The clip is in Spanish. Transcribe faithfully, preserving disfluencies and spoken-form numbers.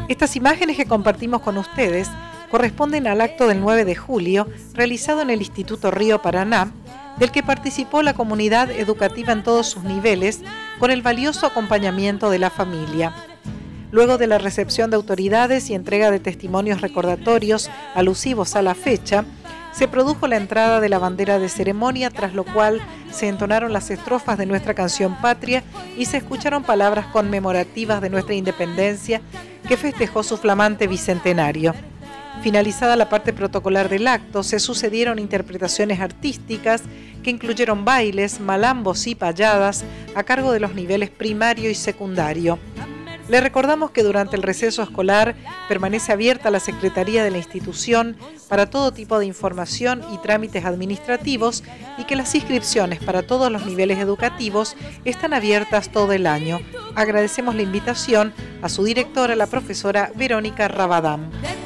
Estas imágenes que compartimos con ustedes corresponden al acto del nueve de julio realizado en el Instituto Río Paraná, del que participó la comunidad educativa en todos sus niveles con el valioso acompañamiento de la familia. Luego de la recepción de autoridades y entrega de testimonios recordatorios alusivos a la fecha, se produjo la entrada de la bandera de ceremonia, tras lo cual se entonaron las estrofas de nuestra canción patria y se escucharon palabras conmemorativas de nuestra independencia que festejó su flamante bicentenario. Finalizada la parte protocolar del acto, se sucedieron interpretaciones artísticas que incluyeron bailes, malambos y payadas a cargo de los niveles primario y secundario. Le recordamos que durante el receso escolar permanece abierta la Secretaría de la institución para todo tipo de información y trámites administrativos y que las inscripciones para todos los niveles educativos están abiertas todo el año. Agradecemos la invitación a su directora, la profesora Verónica Rabadán.